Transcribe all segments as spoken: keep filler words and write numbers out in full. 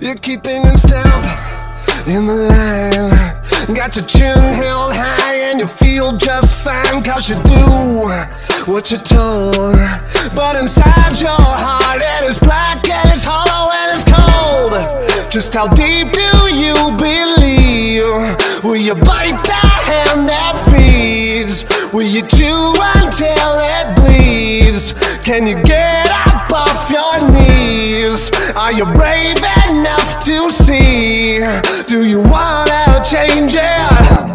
You're keeping in step in the line. Got your chin held high and you feel just fine, cause you do what you're told. But inside your heart it is black and it's hollow and it's cold. Just how deep do you believe? Will you bite the hand that feeds? Will you chew until it bleeds? Can you get up off your knees? Are you brave enough to see? Do you wanna change it?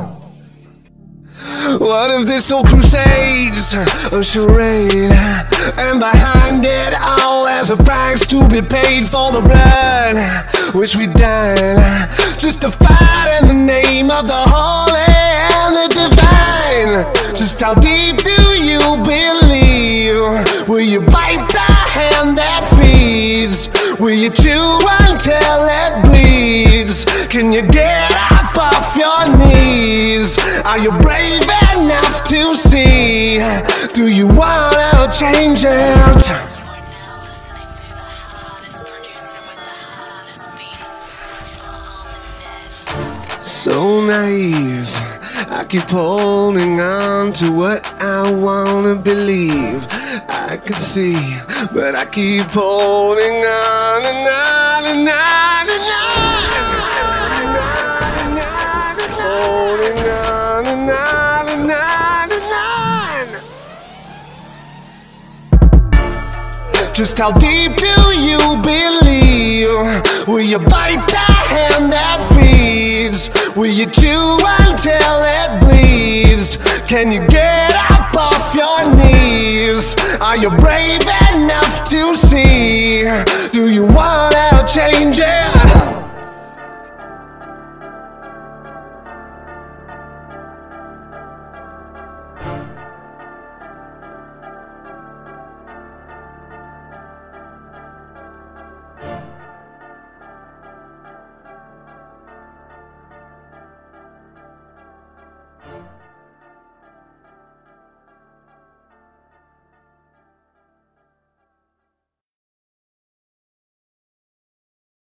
What if this whole crusade's a charade, and behind it all there's a price to be paid for the blood which we died just to fight in the name of the holy and the divine? Just how deep do you believe? Will you bite the hand that feeds? Will you chew until it bleeds? Can you get up off your knees? Are you brave enough to see? Do you wanna change it? So naive, I keep holding on to what I wanna believe I could see, but I keep holding on and on and on and on, holding on and on and on and on. Just how deep do you believe? Will you bite the hand that feeds? Will you chew until it bleeds? Can you get up off your knees? Are you brave enough to see? Do you wanna change it?